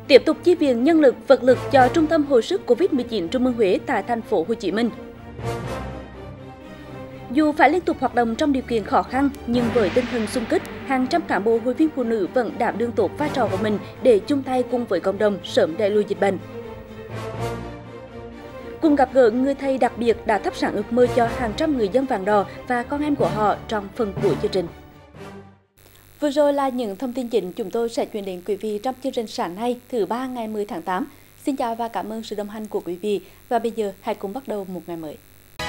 Tiếp tục chi viện nhân lực, vật lực cho Trung tâm hồi sức Covid-19 Trung ương Huế tại thành phố Hồ Chí Minh. Dù phải liên tục hoạt động trong điều kiện khó khăn, nhưng với tinh thần xung kích, hàng trăm cán bộ hội viên phụ nữ vẫn đảm đương tốt vai trò của mình để chung tay cùng với cộng đồng sớm đẩy lùi dịch bệnh. Cùng gặp gỡ người thầy đặc biệt đã thắp sáng ước mơ cho hàng trăm người dân Vàng Đò và con em của họ trong phần cuối chương trình. Vừa rồi là những thông tin chính chúng tôi sẽ chuyển đến quý vị trong chương trình sáng nay, thứ ba ngày 10 tháng 8. Xin chào và cảm ơn sự đồng hành của quý vị. Và bây giờ hãy cùng bắt đầu một ngày mới.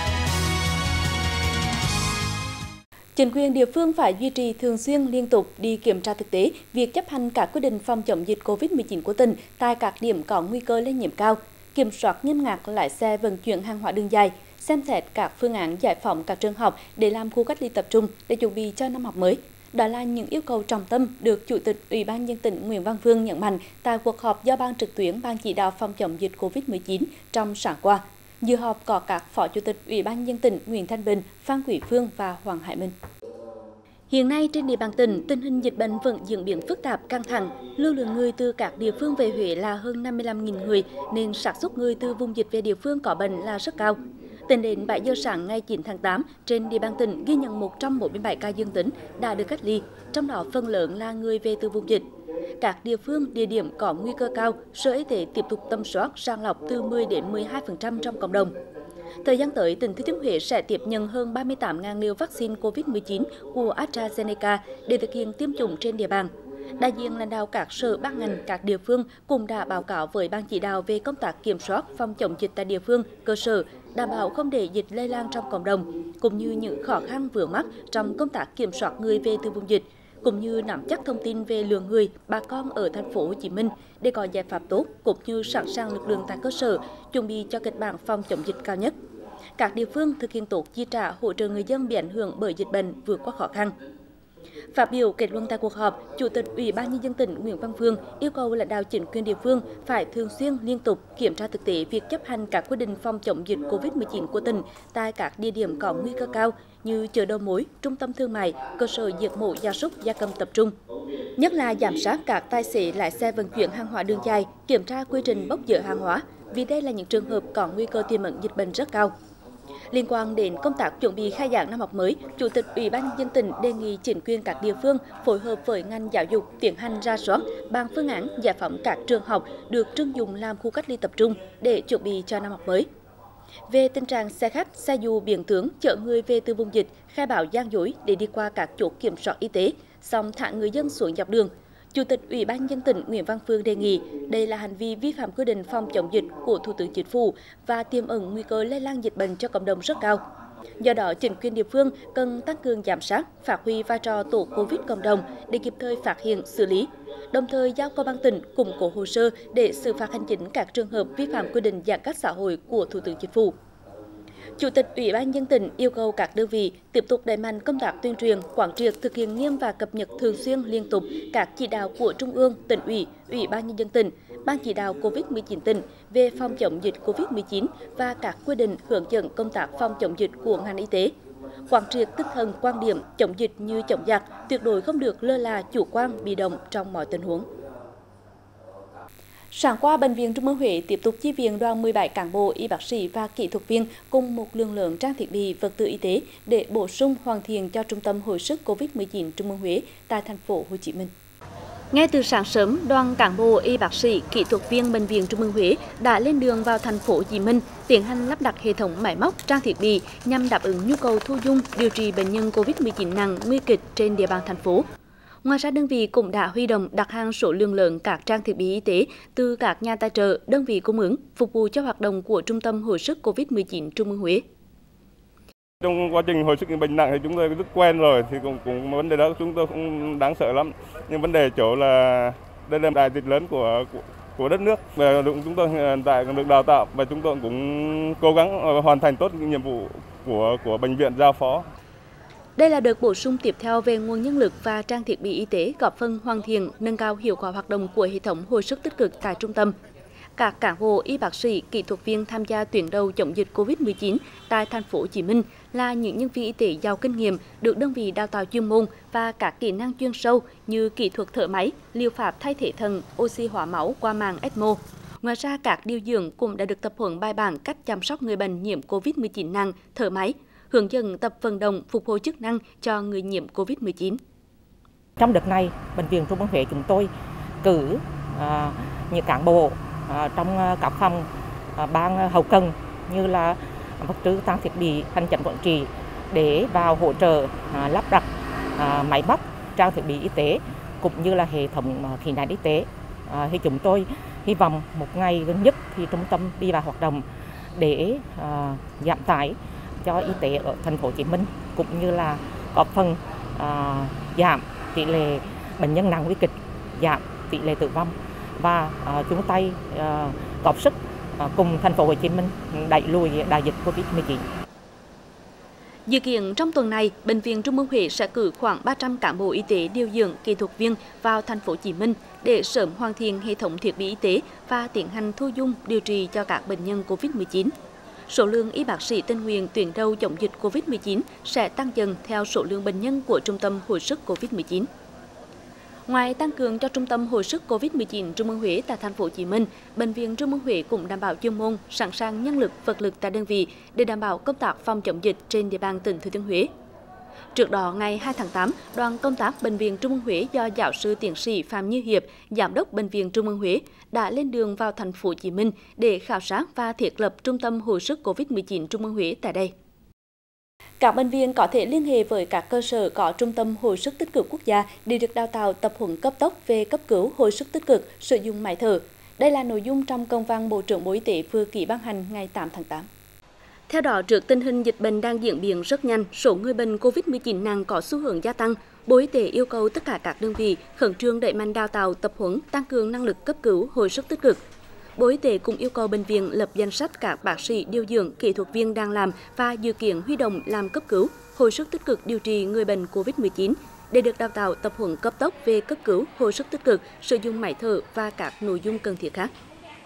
Chính quyền địa phương phải duy trì thường xuyên liên tục đi kiểm tra thực tế việc chấp hành các quy định phòng chống dịch Covid-19 của tỉnh tại các điểm có nguy cơ lây nhiễm cao, kiểm soát nghiêm ngặt lái xe vận chuyển hàng hóa đường dài, xem xét các phương án giải phóng các trường học để làm khu cách ly tập trung để chuẩn bị cho năm học mới. Đó là những yêu cầu trọng tâm được Chủ tịch Ủy ban nhân dân tỉnh Nguyễn Văn Phương nhấn mạnh tại cuộc họp do Ban trực tuyến Ban chỉ đạo phòng chống dịch Covid-19 trong sáng qua. Dự họp có các Phó Chủ tịch Ủy ban nhân dân tỉnh Nguyễn Thanh Bình, Phan Quý Phương và Hoàng Hải Minh. Hiện nay trên địa bàn tỉnh, tình hình dịch bệnh vẫn diễn biến phức tạp, căng thẳng. Lưu lượng người từ các địa phương về Huế là hơn 55.000 người, nên xác suất người từ vùng dịch về địa phương có bệnh là rất cao. Tính đến 7 giờ sáng ngày 9 tháng 8, trên địa bàn tỉnh ghi nhận 147 ca dương tính đã được cách ly, trong đó phần lớn là người về từ vùng dịch. Các địa phương, địa điểm có nguy cơ cao, Sở Y tế tiếp tục tầm soát, sàng lọc từ 10 đến 12% trong cộng đồng. Thời gian tới, tỉnh Thừa Thiên Huế sẽ tiếp nhận hơn 38.000 liều vaccine COVID-19 của AstraZeneca để thực hiện tiêm chủng trên địa bàn. Đại diện lãnh đạo các sở ban ngành, các địa phương cũng đã báo cáo với Ban chỉ đạo về công tác kiểm soát phòng chống dịch tại địa phương, cơ sở, đảm bảo không để dịch lây lan trong cộng đồng, cũng như những khó khăn vướng mắc trong công tác kiểm soát người về từ vùng dịch, cũng như nắm chắc thông tin về lượng người, bà con ở thành phố Hồ Chí Minh để có giải pháp tốt, cũng như sẵn sàng lực lượng tại cơ sở, chuẩn bị cho kịch bản phòng chống dịch cao nhất. Các địa phương thực hiện tốt chi trả hỗ trợ người dân bị ảnh hưởng bởi dịch bệnh vượt qua khó khăn. Phát biểu kết luận tại cuộc họp, Chủ tịch Ủy ban nhân dân tỉnh Nguyễn Văn Phương yêu cầu lãnh đạo chính quyền địa phương phải thường xuyên liên tục kiểm tra thực tế việc chấp hành các quy định phòng chống dịch Covid-19 của tỉnh tại các địa điểm có nguy cơ cao như chợ đầu mối, trung tâm thương mại, cơ sở giết mổ gia súc gia cầm tập trung. Nhất là giám sát các tài xế lái xe vận chuyển hàng hóa đường dài, kiểm tra quy trình bốc dỡ hàng hóa, vì đây là những trường hợp có nguy cơ tiềm ẩn dịch bệnh rất cao. Liên quan đến công tác chuẩn bị khai giảng năm học mới, Chủ tịch Ủy ban nhân dân tỉnh đề nghị chính quyền các địa phương phối hợp với ngành giáo dục tiến hành rà soát, bàn phương án giải phóng các trường học được trưng dụng làm khu cách ly tập trung để chuẩn bị cho năm học mới. Về tình trạng xe khách, xe dù biến tướng chở người về từ vùng dịch, khai báo gian dối để đi qua các chốt kiểm soát y tế, song thả người dân xuống dọc đường, Chủ tịch Ủy ban nhân dân tỉnh Nguyễn Văn Phương đề nghị đây là hành vi vi phạm quy định phòng chống dịch của Thủ tướng Chính phủ và tiềm ẩn nguy cơ lây lan dịch bệnh cho cộng đồng rất cao. Do đó, chính quyền địa phương cần tăng cường giám sát, phát huy vai trò tổ Covid cộng đồng để kịp thời phát hiện, xử lý, đồng thời giao công an tỉnh củng cố hồ sơ để xử phạt hành chính các trường hợp vi phạm quy định giãn cách xã hội của Thủ tướng Chính phủ. Chủ tịch Ủy ban nhân dân tỉnh yêu cầu các đơn vị tiếp tục đẩy mạnh công tác tuyên truyền, quán triệt thực hiện nghiêm và cập nhật thường xuyên liên tục các chỉ đạo của Trung ương, tỉnh ủy, Ủy ban nhân dân tỉnh, Ban chỉ đạo Covid-19 tỉnh về phòng chống dịch Covid-19 và các quy định hướng dẫn công tác phòng chống dịch của ngành y tế. Quán triệt tinh thần quan điểm chống dịch như chống giặc, tuyệt đối không được lơ là, chủ quan, bị động trong mọi tình huống. Sáng qua, Bệnh viện Trung ương Huế tiếp tục chi viện đoàn 17 cán bộ, y bác sĩ và kỹ thuật viên cùng một lượng lớn trang thiết bị, vật tư y tế để bổ sung hoàn thiện cho Trung tâm hồi sức Covid-19 Trung ương Huế tại thành phố Hồ Chí Minh. Ngay từ sáng sớm, đoàn cán bộ, y bác sĩ, kỹ thuật viên Bệnh viện Trung ương Huế đã lên đường vào thành phố Hồ Chí Minh tiến hành lắp đặt hệ thống máy móc, trang thiết bị nhằm đáp ứng nhu cầu thu dung điều trị bệnh nhân Covid-19 nặng, nguy kịch trên địa bàn thành phố. Ngoài ra, đơn vị cũng đã huy động đặt hàng số lượng lớn các trang thiết bị y tế từ các nhà tài trợ, đơn vị cung ứng, phục vụ cho hoạt động của Trung tâm hồi sức Covid-19 Trung ương Huế. Trong quá trình hồi sức những bệnh nặng thì chúng tôi rất quen rồi, thì cũng vấn đề đó chúng tôi cũng đáng sợ lắm. Nhưng vấn đề chỗ là đây là đại dịch lớn của đất nước, và chúng tôi hiện tại được đào tạo và chúng tôi cũng cố gắng hoàn thành tốt những nhiệm vụ của bệnh viện giao phó. Đây là đợt bổ sung tiếp theo về nguồn nhân lực và trang thiết bị y tế góp phần hoàn thiện, nâng cao hiệu quả hoạt động của hệ thống hồi sức tích cực tại trung tâm. các cán bộ y bác sĩ, kỹ thuật viên tham gia tuyến đầu chống dịch Covid-19 tại thành phố Hồ Chí Minh là những nhân viên y tế giàu kinh nghiệm, được đơn vị đào tạo chuyên môn và các kỹ năng chuyên sâu như kỹ thuật thở máy, liệu pháp thay thế thận, oxy hóa máu qua màng ECMO. Ngoài ra, các điều dưỡng cũng đã được tập huấn bài bản cách chăm sóc người bệnh nhiễm Covid-19 nặng, thở máy, hướng dẫn tập vận động phục hồi chức năng cho người nhiễm Covid-19. Trong đợt này, Bệnh viện Trung ương Huế chúng tôi cử những cán bộ trong các phòng ban hậu cần như là vật tư, trang thiết bị, hành chánh quản trị để vào hỗ trợ lắp đặt máy móc, trang thiết bị y tế cũng như là hệ thống khí nén y tế. Thì chúng tôi hy vọng một ngày gần nhất thì trung tâm đi vào hoạt động để giảm tải cho y tế ở thành phố Hồ Chí Minh cũng như là góp phần giảm tỷ lệ bệnh nhân nặng nguy kịch, giảm tỷ lệ tử vong và chung tay góp sức cùng thành phố Hồ Chí Minh đẩy lùi đại dịch Covid-19. Dự kiến trong tuần này, Bệnh viện Trung ương Huế sẽ cử khoảng 300 cán bộ y tế, điều dưỡng, kỹ thuật viên vào thành phố Hồ Chí Minh để sớm hoàn thiện hệ thống thiết bị y tế và tiến hành thu dung điều trị cho các bệnh nhân Covid-19. Số lượng y bác sĩ tình nguyện tuyến đầu chống dịch Covid-19 sẽ tăng dần theo số lượng bệnh nhân của Trung tâm hồi sức Covid-19. Ngoài tăng cường cho Trung tâm hồi sức Covid-19 Trung ương Huế tại thành phố Hồ Chí Minh, Bệnh viện Trung ương Huế cũng đảm bảo chuyên môn, sẵn sàng nhân lực, vật lực tại đơn vị để đảm bảo công tác phòng chống dịch trên địa bàn tỉnh Thừa Thiên Huế. Trước đó, ngày 2 tháng 8, đoàn công tác Bệnh viện Trung ương Huế do giáo sư tiến sĩ Phạm Như Hiệp, giám đốc Bệnh viện Trung ương Huế đã lên đường vào thành phố Hồ Chí Minh để khảo sát và thiết lập Trung tâm hồi sức Covid-19 Trung ương Huế tại đây. Các bệnh viện có thể liên hệ với các cơ sở có trung tâm hồi sức tích cực quốc gia để được đào tạo tập huấn cấp tốc về cấp cứu hồi sức tích cực, sử dụng máy thở. Đây là nội dung trong công văn Bộ trưởng Bộ Y tế vừa ký ban hành ngày 8 tháng 8. Theo đó, trước tình hình dịch bệnh đang diễn biến rất nhanh, số người bệnh COVID-19 nặng có xu hướng gia tăng, Bộ Y tế yêu cầu tất cả các đơn vị khẩn trương đẩy mạnh đào tạo, tập huấn, tăng cường năng lực cấp cứu hồi sức tích cực. Bộ Y tế cũng yêu cầu bệnh viện lập danh sách các bác sĩ, điều dưỡng, kỹ thuật viên đang làm và dự kiến huy động làm cấp cứu, hồi sức tích cực điều trị người bệnh COVID-19 để được đào tạo tập huấn cấp tốc về cấp cứu, hồi sức tích cực, sử dụng máy thở và các nội dung cần thiết khác.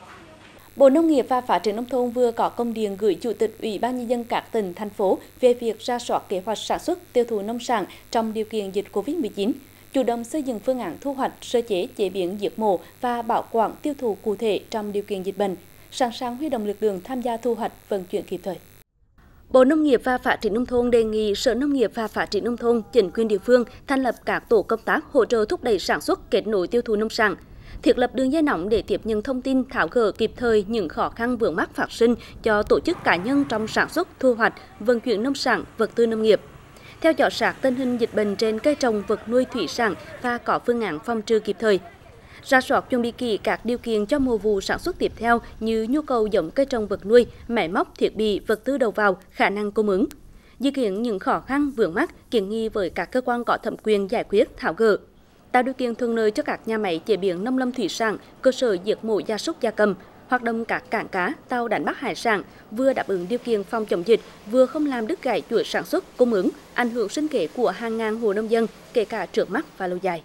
Bộ Nông nghiệp và Phát triển Nông thôn vừa có công điện gửi Chủ tịch Ủy ban Nhân dân các tỉnh, thành phố về việc rà soát kế hoạch sản xuất, tiêu thụ nông sản trong điều kiện dịch COVID-19, chủ động xây dựng phương án thu hoạch, sơ chế, chế biến, giết mổ và bảo quản tiêu thụ cụ thể trong điều kiện dịch bệnh, sẵn sàng huy động lực lượng tham gia thu hoạch, vận chuyển kịp thời. Bộ Nông nghiệp và Phát triển Nông thôn đề nghị Sở Nông nghiệp và Phát triển Nông thôn, chính quyền địa phương thành lập các tổ công tác hỗ trợ thúc đẩy sản xuất, kết nối tiêu thụ nông sản, thiết lập đường dây nóng để tiếp nhận thông tin, tháo gỡ kịp thời những khó khăn vướng mắc phát sinh cho tổ chức cá nhân trong sản xuất, thu hoạch, vận chuyển nông sản, vật tư nông nghiệp. Theo dõi sát tình hình dịch bệnh trên cây trồng, vật nuôi thủy sản và có phương án phòng trừ kịp thời. Rà soát chuẩn bị kỹ các điều kiện cho mùa vụ sản xuất tiếp theo như nhu cầu giống cây trồng vật nuôi, máy móc, thiết bị, vật tư đầu vào, khả năng cung ứng. Dự kiến những khó khăn vướng mắc, kiến nghị với các cơ quan có thẩm quyền giải quyết, tháo gỡ. Tạo điều kiện thuận lợi cho các nhà máy chế biến nông lâm thủy sản, cơ sở giết mổ gia súc gia cầm, hoạt động các cảng cá, tàu đánh bắt hải sản, vừa đáp ứng điều kiện phòng chống dịch, vừa không làm đứt gãy chuỗi sản xuất, cung ứng, ảnh hưởng sinh kế của hàng ngàn hộ nông dân, kể cả trước mắt và lâu dài.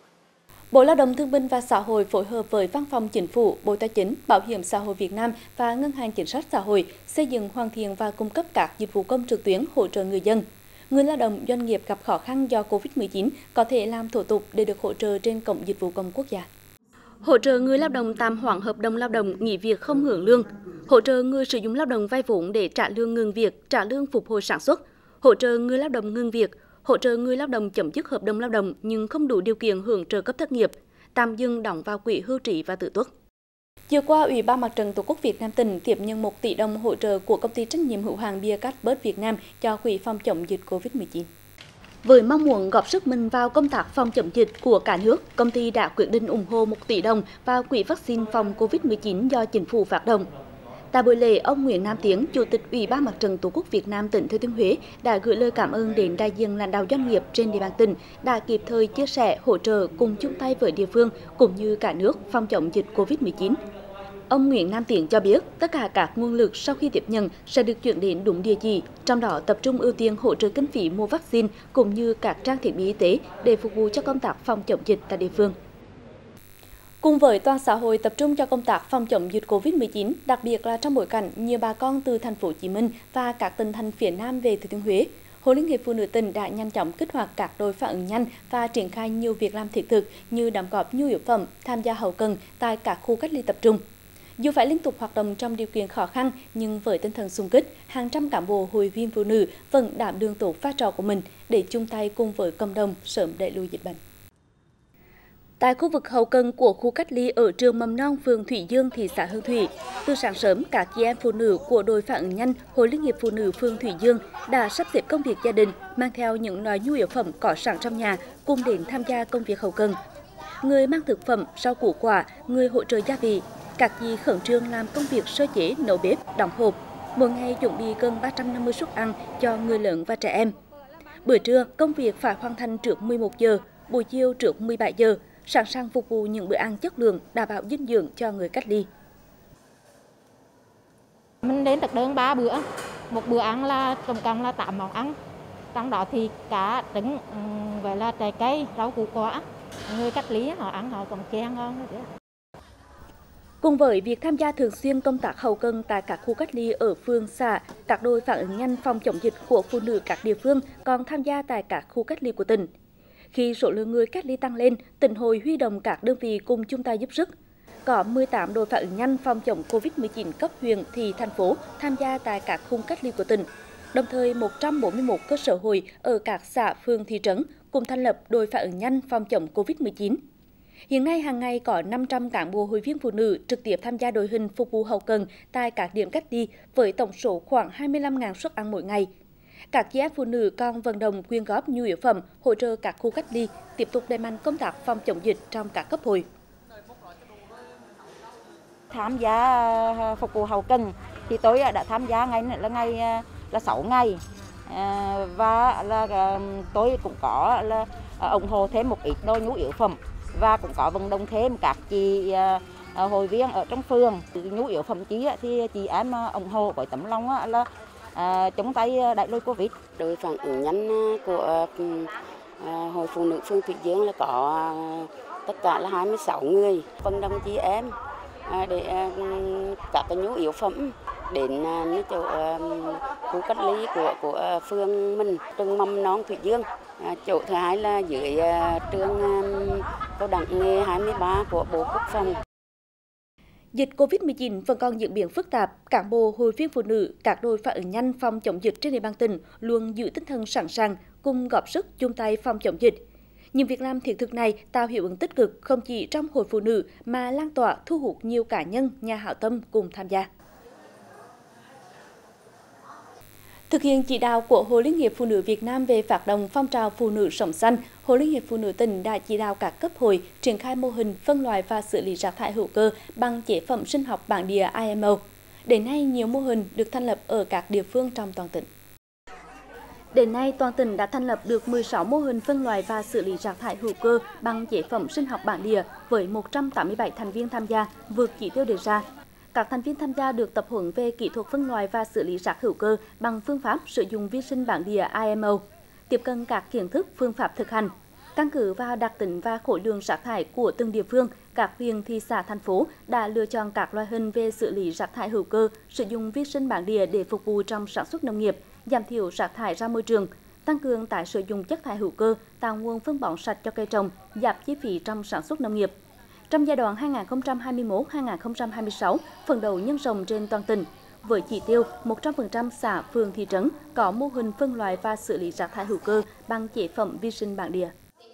Bộ Lao động Thương binh và Xã hội phối hợp với Văn phòng Chính phủ, Bộ Tài chính, Bảo hiểm xã hội Việt Nam và Ngân hàng Chính sách Xã hội xây dựng, hoàn thiện và cung cấp các dịch vụ công trực tuyến hỗ trợ người dân. Người lao động, doanh nghiệp gặp khó khăn do Covid-19 có thể làm thủ tục để được hỗ trợ trên Cổng Dịch vụ Công Quốc gia. Hỗ trợ người lao động tạm hoãn hợp đồng lao động, nghỉ việc không hưởng lương, hỗ trợ người sử dụng lao động vay vốn để trả lương ngừng việc, trả lương phục hồi sản xuất, hỗ trợ người lao động ngừng việc, hỗ trợ người lao động chấm dứt hợp đồng lao động nhưng không đủ điều kiện hưởng trợ cấp thất nghiệp, tạm dừng đóng vào quỹ hưu trí và tử tuất. Chiều qua, Ủy ban Mặt trận Tổ quốc Việt Nam tỉnh tiếp nhận 1 tỷ đồng hỗ trợ của công ty trách nhiệm hữu hạn bia Carlsberg Việt Nam cho quỹ phòng chống dịch Covid-19. Với mong muốn góp sức mình vào công tác phòng chống dịch của cả nước, công ty đã quyết định ủng hộ 1 tỷ đồng vào quỹ vaccine phòng Covid-19 do chính phủ phát động. Tại buổi lễ, ông Nguyễn Nam Tiến, Chủ tịch Ủy ban Mặt trận Tổ quốc Việt Nam tỉnh Thừa Thiên Huế đã gửi lời cảm ơn đến đại diện lãnh đạo doanh nghiệp trên địa bàn tỉnh đã kịp thời chia sẻ, hỗ trợ cùng chung tay với địa phương cũng như cả nước phòng chống dịch Covid-19. Ông Nguyễn Nam Tiến cho biết, tất cả các nguồn lực sau khi tiếp nhận sẽ được chuyển đến đúng địa chỉ, trong đó tập trung ưu tiên hỗ trợ kinh phí mua vaccine cũng như các trang thiết bị y tế để phục vụ cho công tác phòng chống dịch tại địa phương. Cùng với toàn xã hội tập trung cho công tác phòng chống dịch Covid-19, đặc biệt là trong bối cảnh nhiều bà con từ thành phố Hồ Chí Minh và các tỉnh thành phía Nam về Thừa Thiên Huế, Hội Liên hiệp Phụ nữ tỉnh đã nhanh chóng kích hoạt các đội phản ứng nhanh và triển khai nhiều việc làm thiết thực như đóng góp nhu yếu phẩm, tham gia hậu cần tại các khu cách ly tập trung. Dù phải liên tục hoạt động trong điều kiện khó khăn, nhưng với tinh thần xung kích, hàng trăm cán bộ hội viên phụ nữ vẫn đảm đương tốt vai trò của mình để chung tay cùng với cộng đồng sớm đẩy lùi dịch bệnh. Tại khu vực hậu cần của khu cách ly ở trường mầm non phường Thủy Dương, thị xã Hương Thủy, từ sáng sớm, các chị em phụ nữ của đội phản ứng nhanh Hội Liên hiệp Phụ nữ phường Thủy Dương đã sắp xếp công việc gia đình, mang theo những loại nhu yếu phẩm có sẵn trong nhà cùng đến tham gia công việc hậu cần. Người mang thực phẩm, rau củ quả, người hỗ trợ gia vị, các chị khẩn trương làm công việc sơ chế, nấu bếp, đóng hộp. Mỗi ngày chuẩn bị gần 350 suất ăn cho người lớn và trẻ em. Bữa trưa, công việc phải hoàn thành trước 11 giờ, buổi chiều trước 17 giờ, sẵn sàng phục vụ những bữa ăn chất lượng, đảm bảo dinh dưỡng cho người cách ly. Mình đến thực đơn 3 bữa, một bữa ăn là tổng cộng là 8 món ăn. Trong đó thì cá, trứng, vậy là trái cây, rau củ quả. Người cách ly họ ăn họ còn chén ngon nữa. Cùng với việc tham gia thường xuyên công tác hậu cần tại các khu cách ly ở phường, xã, các đội phản ứng nhanh phòng chống dịch của phụ nữ các địa phương còn tham gia tại các khu cách ly của tỉnh. Khi số lượng người cách ly tăng lên, tỉnh hội huy động các đơn vị cùng chung tay giúp sức. Có 18 đội phản ứng nhanh phòng chống Covid-19 cấp huyện, thị, thành phố tham gia tại các khu cách ly của tỉnh. Đồng thời, 141 cơ sở hội ở các xã, phường, thị trấn cùng thành lập đội phản ứng nhanh phòng chống Covid-19. Hiện nay, hàng ngày có 500 cán bộ hội viên phụ nữ trực tiếp tham gia đội hình phục vụ hậu cần tại các điểm cách ly với tổng số khoảng 25.000 suất ăn mỗi ngày. Các chị em phụ nữ còn vận động quyên góp nhu yếu phẩm, hỗ trợ các khu cách ly, tiếp tục đẩy mạnh công tác phòng chống dịch trong các cấp hội. Tham gia phục vụ hậu cần thì tôi đã tham gia ngày 6 ngày và là tôi cũng có là ủng hộ thêm một ít đồ nhu yếu phẩm và cũng có vận động thêm các chị hội viên ở trong phường. Nhu yếu phẩm thì chị em ủng hộ với tấm lòng là chống tay đẩy lùi Covid. Đội phản ứng nhanh của Hội Phụ nữ phường Thủy Dương là có tất cả là 26 người. Vận động chị em để các cái nhu yếu phẩm đến chỗ khu cách ly của phường mình, trường mầm non Thủy Dương. Chỗ thứ hai là dưới trường cao đẳng nghề 23 của Bộ Quốc phòng. Dịch Covid-19 vẫn còn diễn biến phức tạp, cán bộ hội viên phụ nữ, các đội phản ứng nhanh phòng chống dịch trên địa bàn tỉnh luôn giữ tinh thần sẵn sàng cùng góp sức chung tay phòng chống dịch. Những việc làm thiết thực này tạo hiệu ứng tích cực không chỉ trong hội phụ nữ mà lan tỏa thu hút nhiều cá nhân, nhà hảo tâm cùng tham gia. Thực hiện chỉ đạo của Hội Liên hiệp Phụ nữ Việt Nam về phát động phong trào phụ nữ sống xanh, Hội Liên hiệp Phụ nữ tỉnh đã chỉ đạo các cấp hội triển khai mô hình phân loại và xử lý rác thải hữu cơ bằng chế phẩm sinh học bản địa IMO. Đến nay, nhiều mô hình được thành lập ở các địa phương trong toàn tỉnh. Đến nay, toàn tỉnh đã thành lập được 16 mô hình phân loại và xử lý rác thải hữu cơ bằng chế phẩm sinh học bản địa với 187 thành viên tham gia, vượt chỉ tiêu đề ra. Các thành viên tham gia được tập huấn về kỹ thuật phân loại và xử lý rác hữu cơ bằng phương pháp sử dụng vi sinh bản địa IMO, tiếp cận các kiến thức, phương pháp thực hành. Căn cứ vào đặc tính và khối lượng rác thải của từng địa phương, các huyện, thị xã, thành phố đã lựa chọn các loại hình về xử lý rác thải hữu cơ, sử dụng vi sinh bản địa để phục vụ trong sản xuất nông nghiệp, giảm thiểu rác thải ra môi trường, tăng cường tái sử dụng chất thải hữu cơ, tạo nguồn phân bón sạch cho cây trồng, giảm chi phí trong sản xuất nông nghiệp. Trong giai đoạn 2021-2026, phấn đấu nhân rộng trên toàn tỉnh, với chỉ tiêu 100% xã, phường, thị trấn có mô hình phân loại và xử lý rác thải hữu cơ bằng chế phẩm vi sinh bản địa.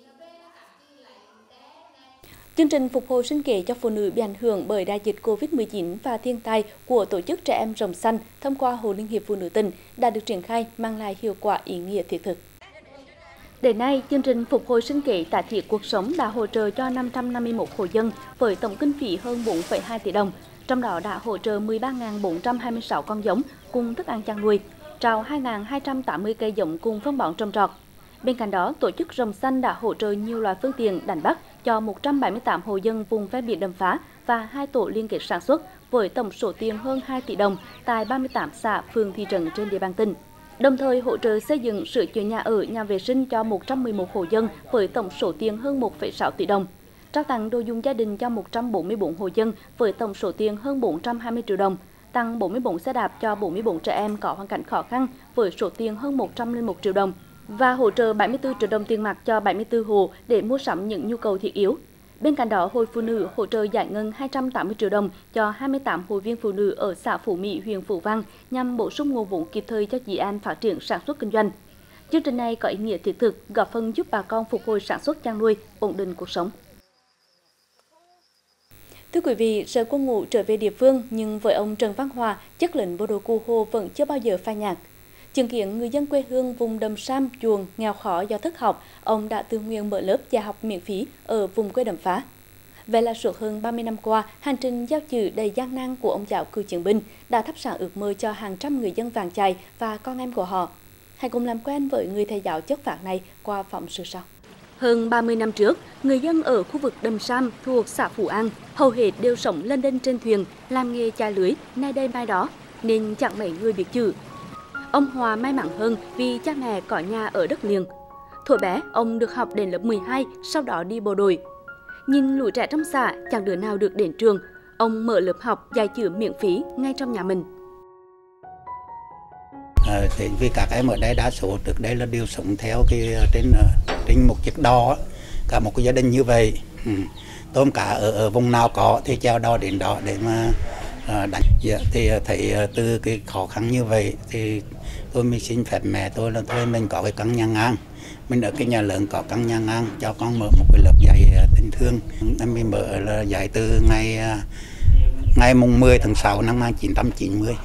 Chương trình phục hồi sinh kế cho phụ nữ bị ảnh hưởng bởi đại dịch Covid-19 và thiên tai của Tổ chức Trẻ Em Rồng Xanh thông qua Hội Liên hiệp Phụ nữ tỉnh đã được triển khai, mang lại hiệu quả ý nghĩa thiết thực. Đến nay, chương trình phục hồi sinh kế cải thiện cuộc sống đã hỗ trợ cho 551 hộ dân với tổng kinh phí hơn 4,2 tỷ đồng, trong đó đã hỗ trợ 13.426 con giống cùng thức ăn chăn nuôi, trao 2.280 cây giống cùng phân bón trồng trọt. Bên cạnh đó, Tổ chức Rồng Xanh đã hỗ trợ nhiều loại phương tiện đánh bắt cho 178 hộ dân vùng ven biển đầm phá và 2 tổ liên kết sản xuất với tổng số tiền hơn 2 tỷ đồng tại 38 xã, phường, thị trấn trên địa bàn tỉnh. Đồng thời hỗ trợ xây dựng sửa chữa nhà ở, nhà vệ sinh cho 111 hộ dân với tổng số tiền hơn 1,6 tỷ đồng. trao tặng đồ dùng gia đình cho 144 hộ dân với tổng số tiền hơn 420 triệu đồng, tặng 44 xe đạp cho 44 trẻ em có hoàn cảnh khó khăn với số tiền hơn 101 triệu đồng và hỗ trợ 74 triệu đồng tiền mặt cho 74 hộ để mua sắm những nhu cầu thiết yếu. Bên cạnh đó, Hội Phụ nữ hỗ trợ giải ngân 280 triệu đồng cho 28 hội viên phụ nữ ở xã Phú Mỹ, huyện Phú Vang nhằm bổ sung nguồn vốn kịp thời cho chị em phát triển sản xuất kinh doanh. Chương trình này có ý nghĩa thiết thực, góp phần giúp bà con phục hồi sản xuất chăn nuôi, ổn định cuộc sống. Thưa quý vị, rời quân ngũ trở về địa phương nhưng với ông Trần Văn Hòa, chất lệnh bộ đội Cụ Hồ vẫn chưa bao giờ phai nhạt. Chứng kiến người dân quê hương vùng Đầm Sam, Chuồng nghèo khó do thất học, ông đã tự nguyện mở lớp dạy học miễn phí ở vùng quê Đầm Phá. Vậy là suốt hơn 30 năm qua, hành trình giao chữ đầy gian nan của ông giáo cựu chiến binh đã thắp sáng ước mơ cho hàng trăm người dân Vàng Chài và con em của họ. Hãy cùng làm quen với người thầy giáo chất phác này qua phóng sự sau. Hơn 30 năm trước, người dân ở khu vực Đầm Sam thuộc xã Phú An hầu hết đều sống lênh đênh trên thuyền, làm nghề chài lưới, nay đây mai đó, nên chẳng mấy người biết chữ. Ông Hòa may mắn hơn vì cha mẹ có nhà ở đất liền. Thuở bé, ông được học đến lớp 12, sau đó đi bộ đội. Nhìn lũ trẻ trong xã, chẳng đứa nào được đến trường. Ông mở lớp học dạy chữ miễn phí ngay trong nhà mình. Vì các em ở đây đa số trước đây là đều sống theo trên một chiếc đò, cả một cái gia đình như vậy. Tôm cá ở vùng nào có thì chèo đò đến đó để mà đánh. Thì thấy từ cái khó khăn như vậy thì tôi mới xin phép mẹ tôi là thôi mình có cái căn nhà ngang, mình ở cái nhà lớn có căn nhà ngang cho con mở một cái lớp dạy tình thương. Em mới mở là dạy từ ngày mùng 10 tháng 6 năm 1990.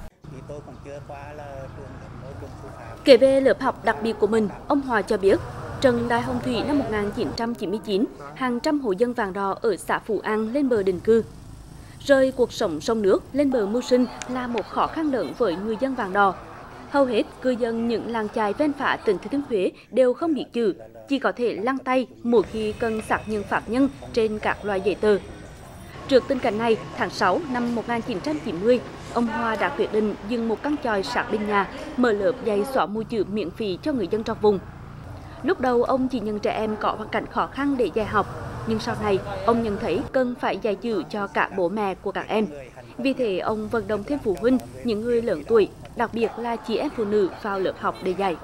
Kể về lớp học đặc biệt của mình, ông Hòa cho biết, trận Đại Hồng Thủy năm 1999, hàng trăm hộ dân Vàng Đò ở xã Phú An lên bờ định cư. Rời cuộc sống sông nước lên bờ mưu sinh là một khó khăn lớn với người dân Vàng Đò. Hầu hết cư dân những làng chài ven phá tỉnh Thừa Thiên Huế đều không biết chữ, chỉ có thể lăn tay mỗi khi cần xác nhận pháp nhân trên các loại giấy tờ. Trước tình cảnh này, tháng 6 năm 1990, ông Hòa đã quyết định dừng một căn chòi sát bên nhà, mở lớp dạy xóa mù chữ miễn phí cho người dân trong vùng. Lúc đầu ông chỉ nhận trẻ em có hoàn cảnh khó khăn để dạy học, nhưng sau này ông nhận thấy cần phải dạy chữ cho cả bố mẹ của các em. Vì thế ông vận động thêm phụ huynh, những người lớn tuổi, đặc biệt là chị em phụ nữ vào lớp học để dạy.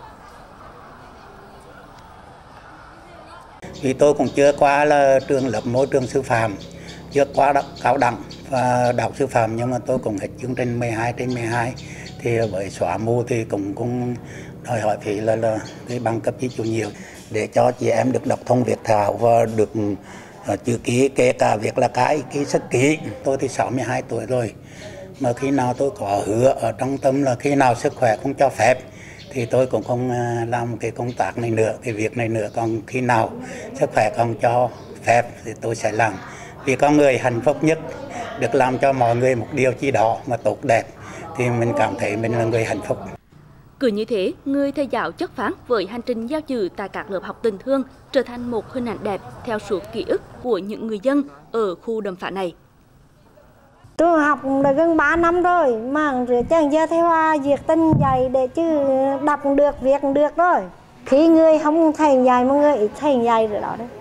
Vì tôi cũng chưa qua là lớp môi trường sư phạm, chưa qua cao đẳng và đại học sư phạm, nhưng mà tôi cũng hết chương trình 12/12 thì với xóa mù thì cũng đòi hỏi phải là cái bằng cấp chí chủ nhiều để cho chị em được đọc thông viết thạo và được chữ ký, kể cả việc là cái sách ký. Tôi thì 62 tuổi rồi, mà khi nào tôi có hứa ở trong tâm là khi nào sức khỏe không cho phép thì tôi cũng không làm cái công tác này nữa, cái việc này nữa. Còn khi nào sức khỏe không cho phép thì tôi sẽ làm. Vì con người hạnh phúc nhất được làm cho mọi người một điều chi đó mà tốt đẹp thì mình cảm thấy mình là người hạnh phúc. Cứ như thế, người thầy giáo chất phác với hành trình giao chữ tại các lớp học tình thương trở thành một hình ảnh đẹp theo suốt ký ức của những người dân ở khu Đầm Phá này. Tôi học được gần 3 năm rồi, mà chẳng giờ thầy Hòa nhiệt tình dạy để chứ đọc được, viết được rồi. Khi người không thành dạy mà người ít thành dạy rồi đó đấy.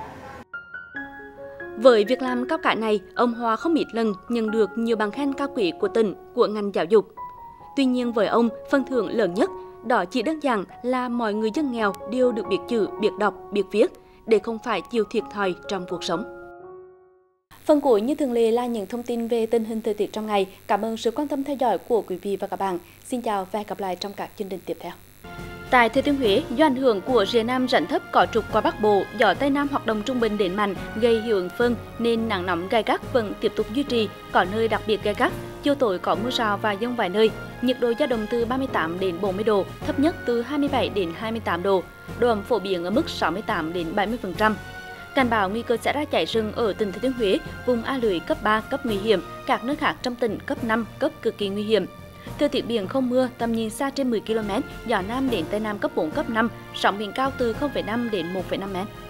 Với việc làm cao cả này, ông Hòa không ít lần nhận được nhiều bằng khen cao quý của tỉnh, của ngành giáo dục. Tuy nhiên với ông, phần thưởng lớn nhất đó chỉ đơn giản là mọi người dân nghèo đều được biết chữ, biết đọc, biết viết để không phải chịu thiệt thòi trong cuộc sống. Phần cuối như thường lệ là những thông tin về tình hình thời tiết trong ngày. Cảm ơn sự quan tâm theo dõi của quý vị và các bạn. Xin chào và hẹn gặp lại trong các chương trình tiếp theo. Tại Thừa Thiên Huế, do ảnh hưởng của rìa nam rãnh thấp có trục qua Bắc Bộ, gió Tây Nam hoạt động trung bình đến mạnh gây hiệu ứng phơn nên nắng nóng gay gắt vẫn tiếp tục duy trì, có nơi đặc biệt gay gắt. Chiều tối có mưa rào và dông vài nơi. Nhiệt độ dao động từ 38 đến 40 độ, thấp nhất từ 27 đến 28 độ. Độ ẩm phổ biến ở mức 68 đến 70%. Cảnh báo nguy cơ xảy ra cháy rừng ở tỉnh Thừa Thiên Huế, vùng A lưới cấp 3 cấp nguy hiểm, các nơi khác trong tỉnh cấp 5 cấp cực kỳ nguy hiểm. Thời tiết biển không mưa, tầm nhìn xa trên 10 km, gió Nam đến Tây Nam cấp 4 cấp 5, sóng biển cao từ 0,5 đến 1,5 m.